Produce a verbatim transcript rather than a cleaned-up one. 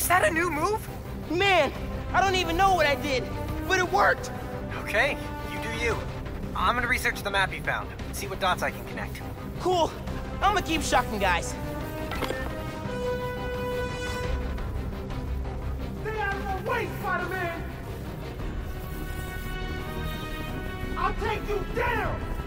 that a new move? Man, I don't even know what I did, but it worked! Okay, you do you. I'm gonna research the map you found, see what dots I can connect. Cool. I'm gonna keep shocking guys. Stay out of my way, Spider-Man! I'll take you down!